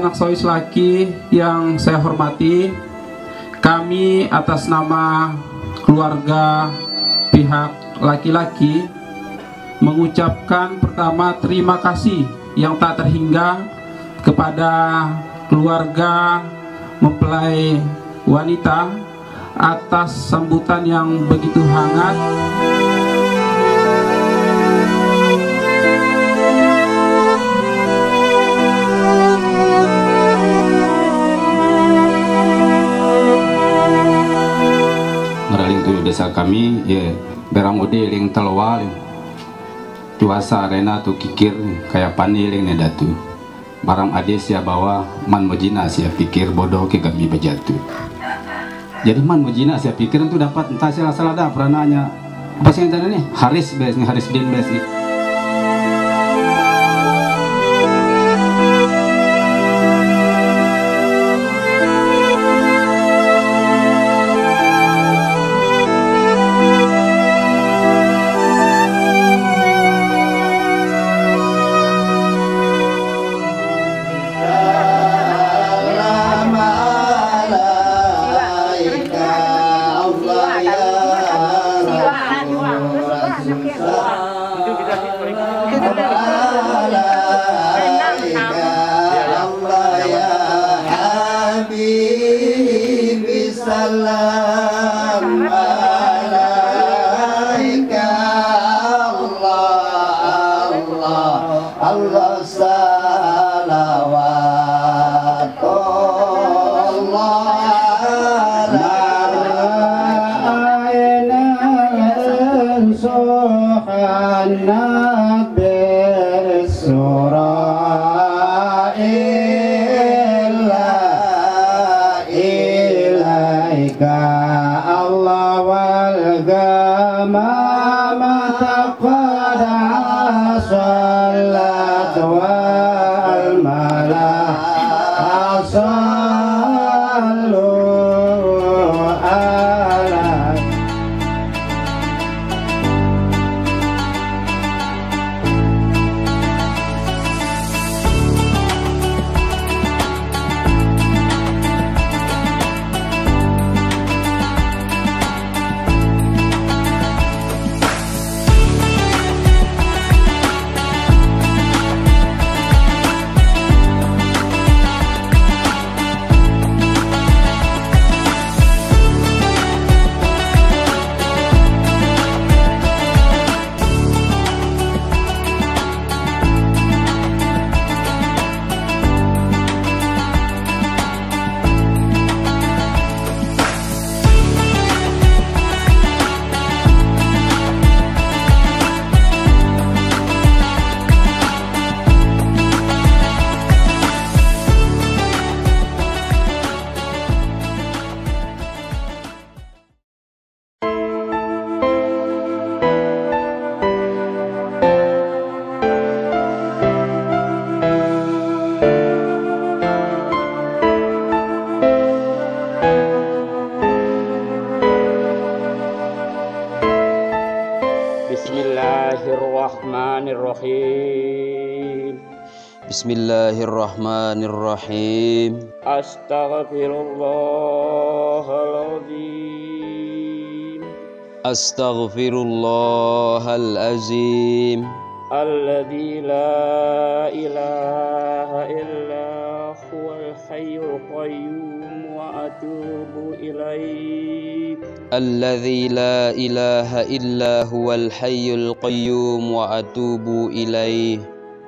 sanak Sois laki yang saya hormati, kami atas nama keluarga pihak laki-laki mengucapkan pertama terima kasih yang tak terhingga kepada keluarga mempelai wanita atas sambutan yang begitu hangat. Ngeraling tu desa kami ya beramode ling telawal tuasa arena tu kikir kayak paniling nedatu barang ade sia bawa man mojina sia pikir bodoh ke kami bejatu. Jadi man mojina sia pikir itu dapat entah salah dah perananya apa sih yang tadi nih Haris bes nih Haris din bes nih. Bismillahirrahmanirrahim. Astaghfirullahaladzim. Astaghfirullahalazim. Alladzi la ilaha illa huwal hayyul qayyum wa atubu ilaih. Alladzi la ilaha illa huwal hayyul qayyum wa atubu ilaih.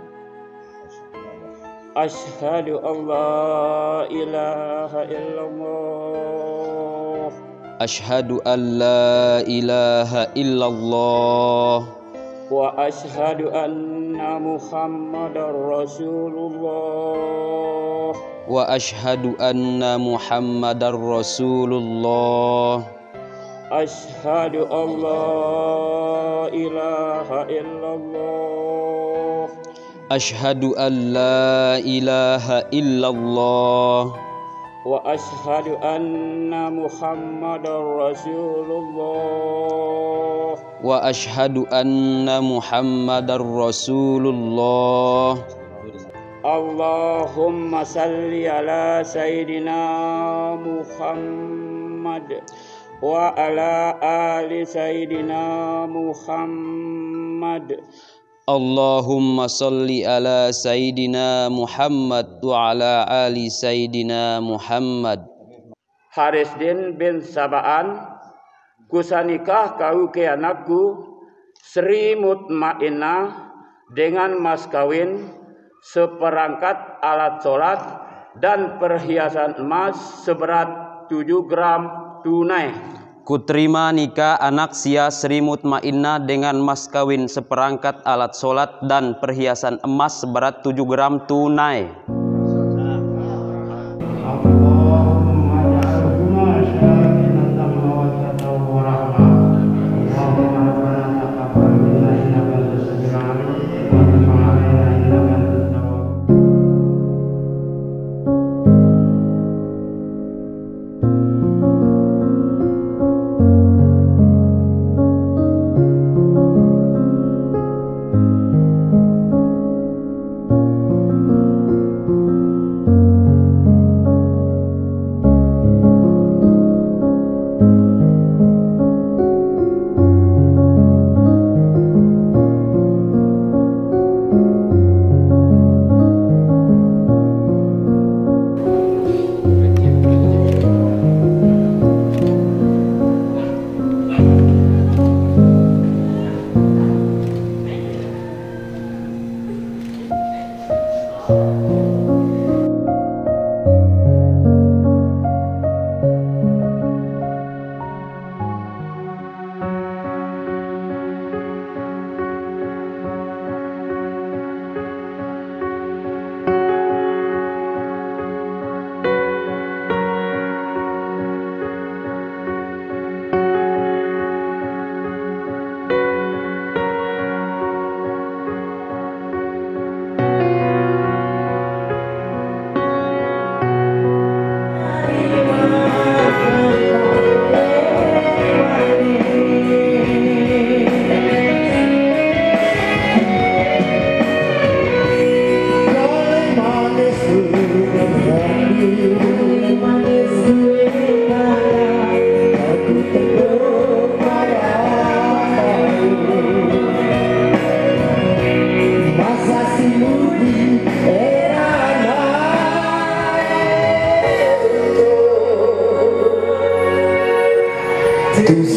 Ashhadu an la ilaha illallah. Ashhadu an la ilaha illallah. Wa ashhadu anna Muhammadar Rasulullah. Wa ashhadu anna Muhammadar Rasulullah. Ashhadu an la ilaha illallah. Ashhadu an la ilaha illallah. Wa ashhadu anna Muhammadar Rasulullah. Wa ashhadu anna Muhammadar Rasulullah. Allahumma salli ala Sayyidina Muhammad wa ala ali Sayyidina Muhammad. Allahumma salli ala Sayyidina Muhammad wa ala ali Sayyidina Muhammad. Harisdin bin Sabaan, kusanikah kau ke anakku Sri Mutmainnah dengan mas kawin seperangkat alat sholat dan perhiasan emas seberat 7 gram tunai. Kuterima nikah anak sia Sri Mutmainnah dengan mas kawin seperangkat alat sholat dan perhiasan emas seberat 7 gram tunai. Tu